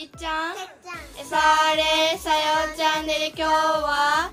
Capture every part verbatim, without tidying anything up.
いっちゃん、さあれさよチャンネル、今日は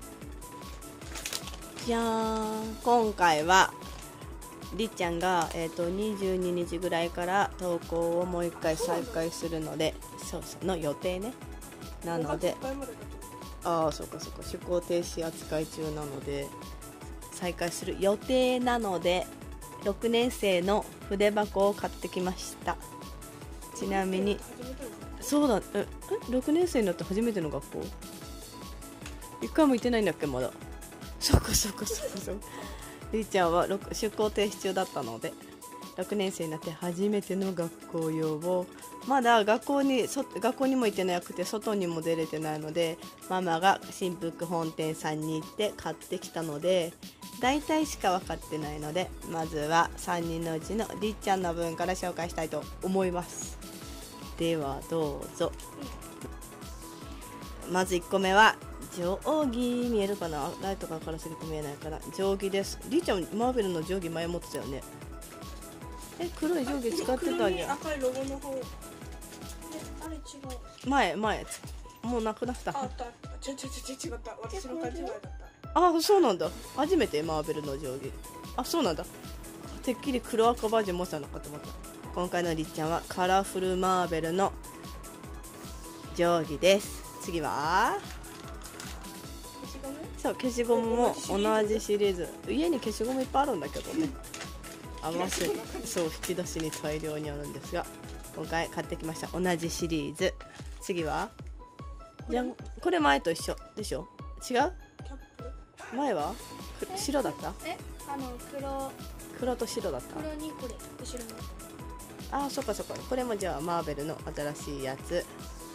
じゃーん、今回はりっちゃんが、えー、とにじゅうににちぐらいから投稿をもう一回再開するので、そうそうの予定ね。なので、ああそうかそうか、出航停止扱い中なので再開する予定なので、ろくねん生の筆箱を買ってきました。ちなみにそうだ、ええろくねん生になって初めての学校、一回も行ってないんだっけまだ。そうかそうかそうかそうか。りっちゃんは出航停止中だったので、ろくねん生になって初めての学校用を、まだ学校にそ学校にも行ってなくて外にも出れてないので、ママが新福本店さんに行って買ってきたので、大体しか分かってないので、まずはさんにんのうちのりっちゃんの分から紹介したいと思います。ではどうぞ。まずいっこめは定規、見えるかな、ライトが明るすぎて見えないから定規です。りっちゃんマーベルの定規前持ってたよね。え、黒い定規使ってたんじゃん。 赤いロゴの方、え、あれ違う、 前前もうなくなった。 あった、ちょちょちょちょ違った、私の勘違いだった。 あ、そうなんだ。初めてマーベルの定規。あ、そうなんだ。てっきり黒赤バージョン持ってたのかと思った。今回のりっちゃんはカラフルマーベルの定規です。次はそう、消しゴムも同じシリーズ。家に消しゴムいっぱいあるんだけどね、合わせそう引き出しに大量にあるんですが、今回買ってきました。同じシリーズ。次はじゃん、これ前と一緒でしょ。違う、前は白だった。 え、あの黒黒と白だった。 黒にこれ後ろの、 あー、そっかそっか。これもじゃあマーベルの新しいやつ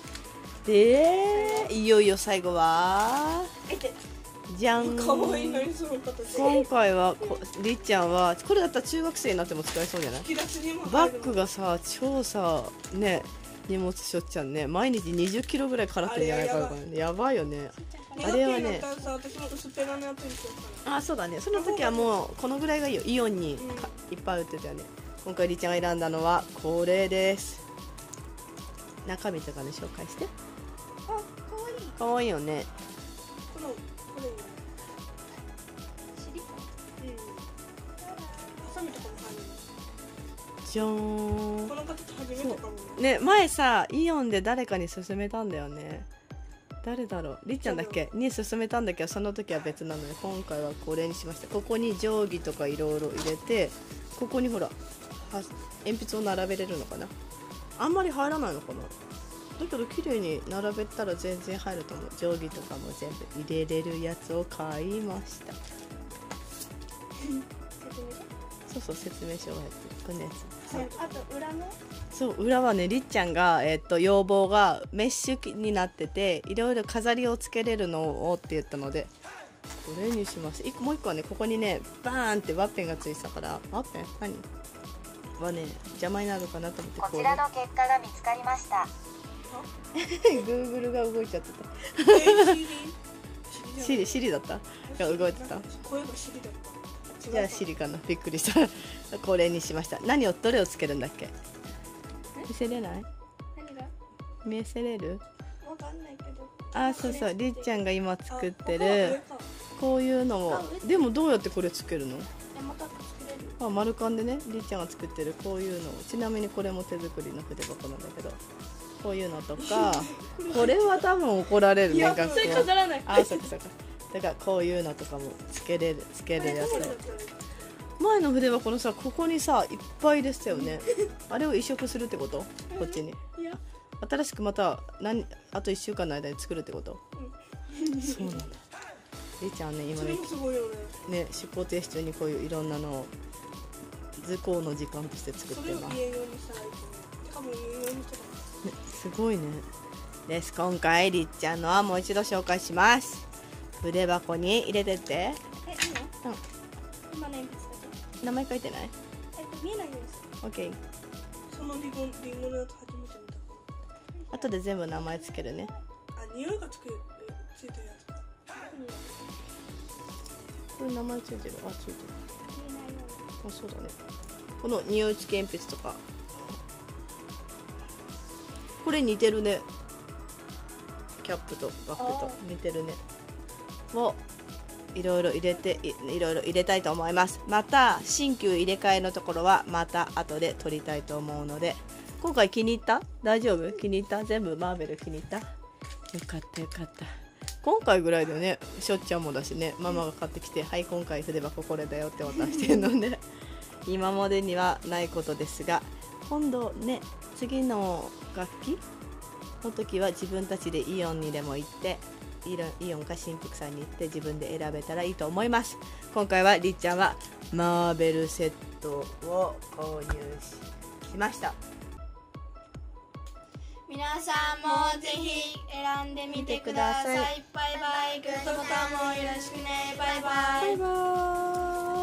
で、いよいよ最後はじゃん。 かわいいのにその形。 今回はこりっちゃんはこれだったら中学生になっても使えそうじゃない。 引き出しにもバ入るのッグがさ超さね、荷物しょっちゃんね、毎日にじゅっキロぐらいからってんじゃないかな。やばいよね。あれはね、 私も薄っぺらのやつにしようかな。 あ、そうだね。その時はもうこのぐらいがいいよ。イオンにかいっぱい売ってたよね。今回りっちゃんが選んだのはこれです。中身とかね紹介して。 あ、かわいい。 かわいいよね。 このこれシリコン、うん、ハサミとかも入る。 じゃーん。 この形初めてかもね。ね、前さイオンで誰かに勧めたんだよね。誰だろう、りっちゃんだっけに勧めたんだけど、その時は別なので、今回はこれにしました。ここに定規とかいろいろ入れて、ここにほら鉛筆を並べれるのかな。あんまり入らないのかな。だけど綺麗に並べたら全然入ると思う。定規とかも全部入れれるやつを買いました。そうそう、説明書が入ってるこのやつ。 はい、あと裏のそう、裏はね、りっちゃんが、えー、っと要望がメッシュになってて、いろいろ飾りをつけれるのをって言ったのでこれにします。いっこもう一個はね、ここにねバーンってワッペンがついてたから、ワッペン何はね邪魔になるかなと思って、 こちらの結果が見つかりました。 Google が動いちゃってた。シリシリだったが動いてた。 声がシリだった。 じゃあシリかな、びっくりした。これにしました。何をどれをつけるんだっけ。見せれない？ 何が？ 見せれる？ わかんないけど。 あ、そうそう、りっちゃんが今作ってるこういうのを。でもどうやってこれつけるの？ え、また作れる。 あ、丸カンでね、りっちゃんが作ってるこういうのを、ちなみにこれも手作りの筆箱なんだけど、こういうのとかこれは多分怒られるね、学校。 それ飾らない。 あ、そっかそっか。だからこういうのとかもつけれるつけるやつを。前の筆箱のさ、ここにさいっぱいでしたよね。あれを移植するってこと？こっちに。 いや、 新しくまた何あといっしゅうかんの間に作るってこと？そうなんだ。りっちゃんはね今ね、 それもすごいよね。 ね、出航停止中にこういういろんなのを図工の時間として作ってます。 それを家用にしたらいいと思う。多分家用にしたら。 ね、すごいね。です。今回りっちゃんのはもう一度紹介します。筆箱に入れてって。 え、いいの？ うん。 今の鉛筆だけ。 名前書いてない？ えっと見えないようにする。 オッケー。 そのリンゴリンゴのやつ初めて見た。 後で全部名前つけるね。 あ、匂いがつくついてるやつか。 これ名前ついてる。あ、ついてる。 見えないように。 あ、そうだね。この匂い付け鉛筆とか、 これ似てるね。キャップとバッグと似てるね。をいろいろ入れて い, いろいろ入れたいと思います。また新旧入れ替えのところはまた後で撮りたいと思うので、今回気に入った？大丈夫？気に入った？全部マーベル気に入った？よかったよかった。今回ぐらいでね、しょっちゃんもだしね、ママが買ってきて、はい今回すればこれだよって渡してるので今までにはないことですが、今度ね、次の楽器の時は自分たちでイオンにでも行って、イオンか新宿さんに行って自分で選べたらいいと思います。今回はりっちゃんはマーベルセットを購入 し, しました。 皆さんもぜひ選んでみてください。バイバイ。グッドボタンもよろしくね。バイバイ。 バイバーイ。